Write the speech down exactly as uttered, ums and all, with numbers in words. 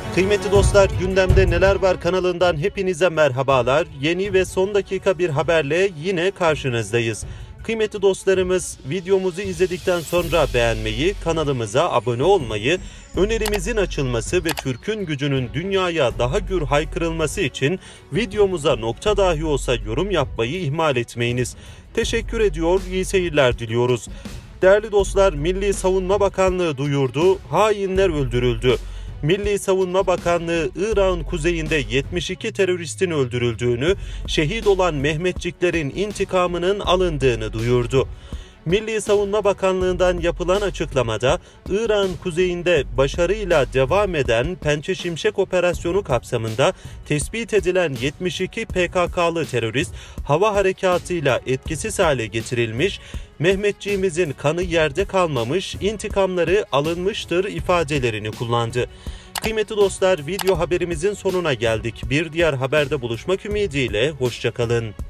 Kıymetli dostlar, gündemde neler var kanalından hepinize merhabalar. Yeni ve son dakika bir haberle yine karşınızdayız. Kıymetli dostlarımız, videomuzu izledikten sonra beğenmeyi, kanalımıza abone olmayı, önerimizin açılması ve Türk'ün gücünün dünyaya daha gür haykırılması için videomuza nokta dahi olsa yorum yapmayı ihmal etmeyiniz. Teşekkür ediyor, iyi seyirler diliyoruz. Değerli dostlar, Milli Savunma Bakanlığı duyurdu, hainler öldürüldü. Milli Savunma Bakanlığı, İrak'ın kuzeyinde yetmiş iki teröristin öldürüldüğünü, şehit olan Mehmetçiklerin intikamının alındığını duyurdu. Milli Savunma Bakanlığı'ndan yapılan açıklamada, İrak'ın kuzeyinde başarıyla devam eden Pençe Şimşek operasyonu kapsamında tespit edilen yetmiş iki P K K'lı terörist hava harekatıyla etkisiz hale getirilmiş, Mehmetçiğimizin kanı yerde kalmamış, intikamları alınmıştır ifadelerini kullandı. Kıymetli dostlar, video haberimizin sonuna geldik. Bir diğer haberde buluşmak ümidiyle, hoşça kalın.